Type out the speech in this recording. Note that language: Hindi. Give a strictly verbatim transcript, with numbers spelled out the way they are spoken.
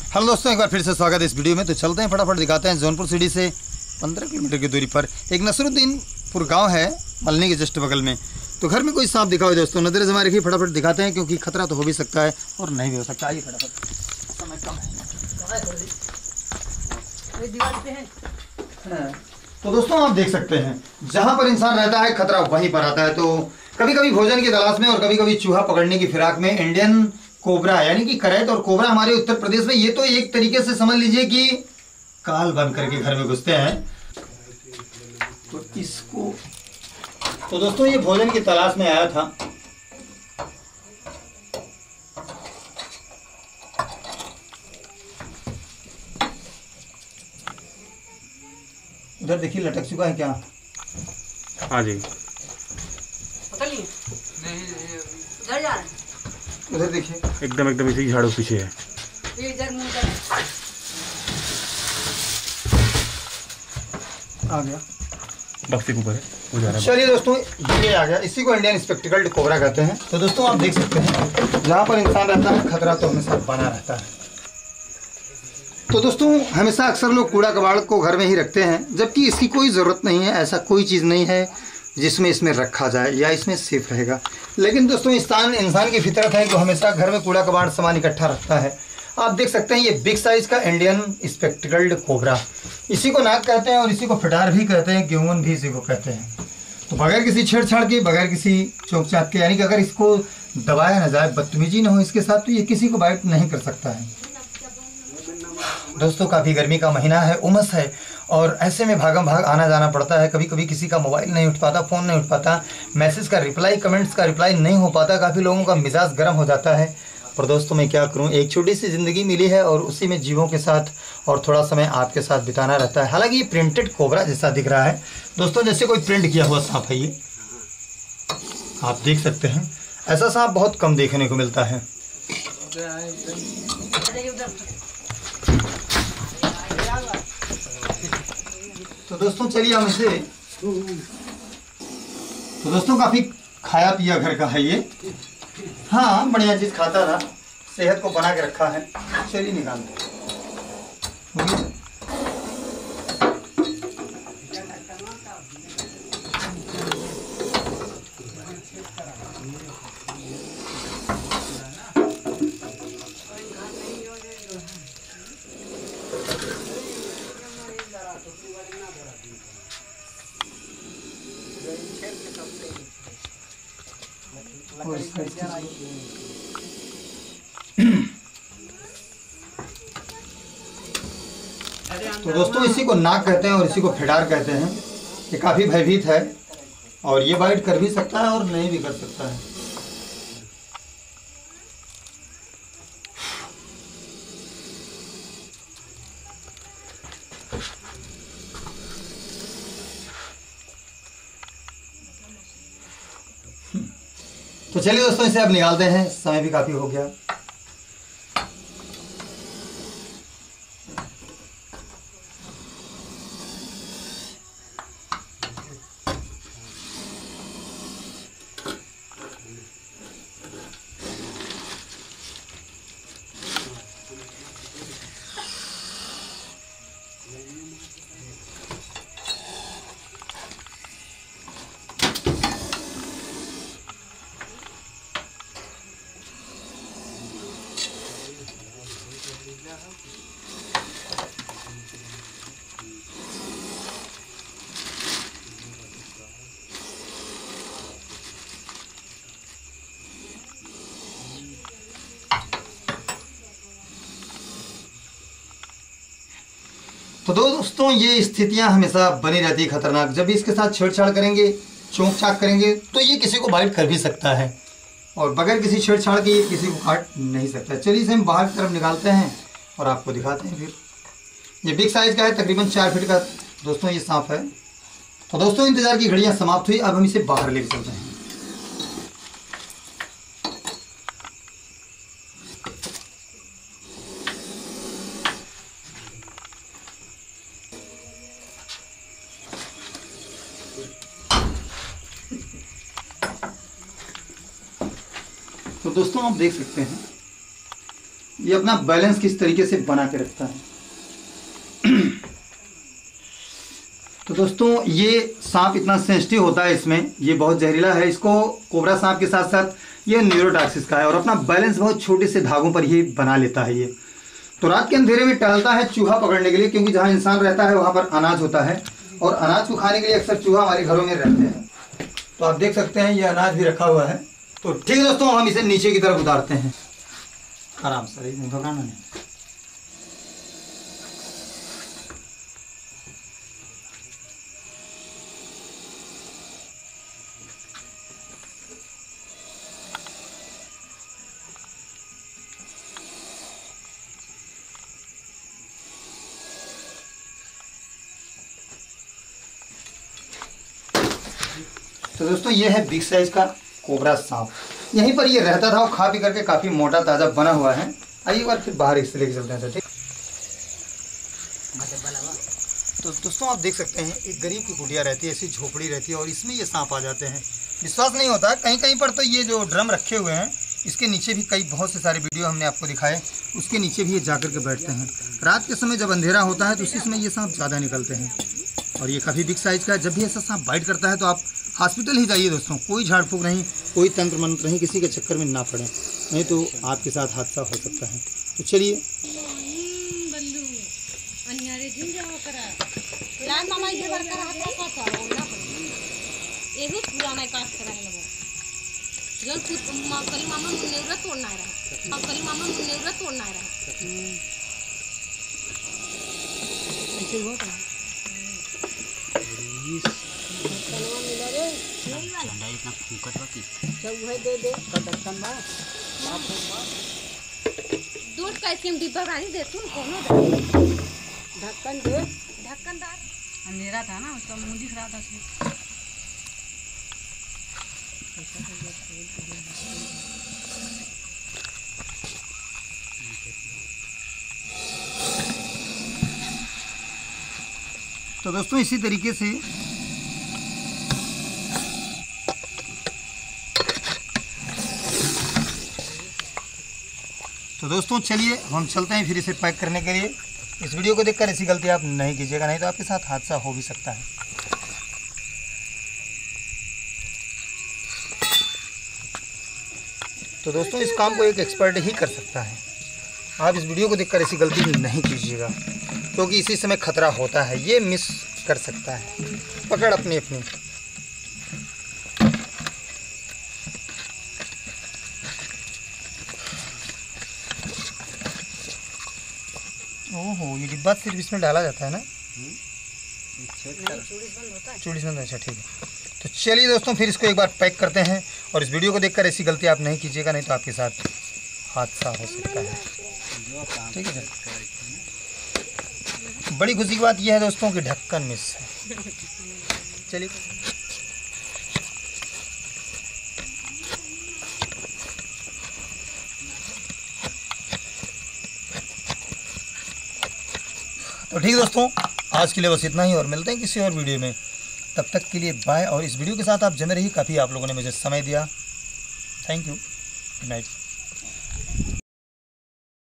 हेलो दोस्तों, एक बार फिर से स्वागत है इस वीडियो में। तो चलते हैं, फटाफट दिखाते हैं। जौनपुर सिटी से पंद्रह किलोमीटर की दूरी पर एक नसरुद्दीनपुर गांव है, मलनी के जस्ट बगल में। तो घर में कोई सांप दिखा हो दोस्तों, नजर जमा रखिए, फटाफट दिखाते हैं, क्योंकि खतरा तो हो भी सकता है और नहीं भी हो सकता। आइए फटाफट, समय कम है। तो दोस्तों आप देख सकते हैं, जहाँ पर इंसान रहता है खतरा वहीं पर आता है। तो कभी कभी भोजन की तलाश में और कभी कभी चूहा पकड़ने की फिराक में इंडियन कोबरा यानी कि करैत और कोबरा हमारे उत्तर प्रदेश में, ये तो एक तरीके से समझ लीजिए कि काल बंद करके घर में घुसते हैं। तो इसको तो दोस्तों ये भोजन की तलाश में आया था। उधर देखिए लटक चुका है क्या? हाँ जी, उधर जा रहे हैं। उधर देखिए, एकदम एकदम इसी झाड़ू पीछे है। ये इधर मुंह कर आ गया, बक्से के ऊपर है, वो जा रहा है। चलिए दोस्तों ये आ गया, इसी को इंडियन स्पेक्टिकल्ड कोबरा कहते हैं। तो दोस्तों आप देख सकते हैं, जहाँ पर इंसान रहता है खतरा तो हमेशा बना रहता है। तो दोस्तों हमेशा अक्सर लोग कूड़ा कबाड़ को घर में ही रखते हैं, जबकि इसकी कोई ज़रूरत नहीं है। ऐसा कोई चीज़ नहीं है जिसमें इसमें रखा जाए या इसमें सेफ रहेगा। लेकिन दोस्तों इंसान इंसान की फितरत है कि हमेशा घर में कूड़ा कबाड़ सामान इकट्ठा रखता है। आप देख सकते हैं ये बिग साइज का इंडियन स्पेक्टिकल्ड कोबरा, इसी को नाग कहते हैं और इसी को फिटार भी कहते हैं, गेहून भी इसी को कहते हैं। तो बगैर किसी छेड़छाड़ के, बगैर किसी चौक चाक के, यानी कि अगर इसको दबाया न जाए, बदतमीजी न हो इसके साथ, तो ये किसी को बाइट नहीं कर सकता है। दोस्तों काफ़ी गर्मी का महीना है, उमस है, और ऐसे में भागम भाग आना जाना पड़ता है। कभी कभी किसी का मोबाइल नहीं उठ पाता, फ़ोन नहीं उठ पाता, मैसेज का रिप्लाई, कमेंट्स का रिप्लाई नहीं हो पाता। काफ़ी लोगों का मिजाज गर्म हो जाता है। पर दोस्तों मैं क्या करूं, एक छोटी सी ज़िंदगी मिली है और उसी में जीवों के साथ और थोड़ा समय आपके साथ बिताना रहता है। हालांकि ये प्रिंटेड कोबरा जैसा दिख रहा है दोस्तों, जैसे कोई प्रिंट किया हुआ सांप है ये। आप देख सकते हैं, ऐसा सांप बहुत कम देखने को मिलता है। तो दोस्तों चलिए हम इसे, तो दोस्तों काफ़ी खाया पिया घर का है ये। हाँ बढ़िया चीज़ खाता था, सेहत को बना के रखा है। चलिए निकालते हैं। तो दोस्तों इसी को नाग कहते हैं और इसी को फिडार कहते हैं। ये काफ़ी भयभीत है और ये बाइट कर भी सकता है और नहीं भी कर सकता है। तो चलिए दोस्तों इसे अब निकालते हैं, समय भी काफ़ी हो गया। तो दोस्तों ये स्थितियां हमेशा बनी रहती है खतरनाक। जब भी इसके साथ छेड़छाड़ करेंगे, चौंक चाक करेंगे, तो ये किसी को बाइट कर भी सकता है और बगैर किसी छेड़छाड़ के ये किसी को काट नहीं सकता। चलिए इसे हम बाहर की तरफ निकालते हैं और आपको दिखाते हैं फिर। ये बिग साइज का है, तकरीबन चार फीट का दोस्तों ये सांप है। तो दोस्तों इंतजार की घड़ियां समाप्त हुई, अब हम इसे बाहर लेकर चलते हैं। तो दोस्तों आप देख सकते हैं ये अपना बैलेंस किस तरीके से बना के रखता है। तो दोस्तों ये सांप इतना सेंसिटिव होता है, इसमें ये बहुत जहरीला है। इसको कोबरा सांप के साथ साथ ये न्यूरोटॉक्सिस का है और अपना बैलेंस बहुत छोटे से धागों पर ही बना लेता है ये। तो रात के अंधेरे में टहलता है चूहा पकड़ने के लिए, क्योंकि जहाँ इंसान रहता है वहाँ पर अनाज होता है और अनाज को खाने के लिए अक्सर चूहा हमारे घरों में रहते हैं। तो आप देख सकते हैं ये अनाज भी रखा हुआ है। तो ठीक है दोस्तों, हम इसे नीचे की तरफ उतारते हैं आराम से, घबराना नहीं। तो दोस्तों ये है बिग साइज का कोबरा सांप। यहीं पर ये रहता था और खा पी करके काफी मोटा ताजा बना हुआ है। आइए एक बार फिर बाहर इससे लेके चलते हैं। ठीक, तो दोस्तों आप देख सकते हैं एक गरीब की कुटिया रहती है, ऐसी झोपड़ी रहती है और इसमें ये सांप आ जाते हैं। विश्वास नहीं होता, कहीं कहीं पर तो ये जो ड्रम रखे हुए हैं इसके नीचे भी कई बहुत से सारे वीडियो हमने आपको दिखाए, उसके नीचे भी ये जा कर के बैठते हैं। रात के समय जब अंधेरा होता है तो उसी समय ये सांप ज़्यादा निकलते हैं और ये काफ़ी बिग साइज का है। जब भी ऐसा सांप बाइट करता है तो आप हॉस्पिटल ही जाइए दोस्तों, कोई झाड़ फूक नहीं, कोई तंत्र मंत्र नहीं, किसी के चक्कर में ना पड़े, नहीं तो आपके साथ हादसा हो सकता है। तो चलिए दूध का स्कीम डिब्बा पानी दे तू कोनो ढक्कन दे, ढक्कनदार। अंधेरा था ना, उसका मुंह दिख रहा था इसलिए। तो दोस्तों इसी तरीके से तो दोस्तों चलिए हम चलते हैं फिर इसे पैक करने के लिए। इस वीडियो को देखकर ऐसी गलती आप नहीं कीजिएगा, नहीं तो आपके साथ हादसा हो भी सकता है। तो दोस्तों इस काम को एक एक्सपर्ट ही कर सकता है। आप इस वीडियो को देखकर ऐसी गलती नहीं कीजिएगा, क्योंकि इसी समय खतरा होता है, ये मिस कर सकता है। पकड़ अपनी अपनी। ओहो, ये डिब्बा सिर्फ इसमें डाला जाता है ना? चूड़ी बंद। अच्छा ठीक है, तो चलिए दोस्तों फिर इसको एक बार पैक करते हैं और इस वीडियो को देखकर ऐसी गलती आप नहीं कीजिएगा, नहीं तो आपके साथ हादसा हो सकता है। ठीक है सर। बड़ी खुशी की बात यह है दोस्तों कि ढक्कन मिस है। चलिए तो ठीक है दोस्तों, आज के लिए बस इतना ही और मिलते हैं किसी और वीडियो में। तब तक के लिए बाय। और इस वीडियो के साथ आप जमे रहिए, काफ़ी आप लोगों ने मुझे समय दिया। Thank you, good night.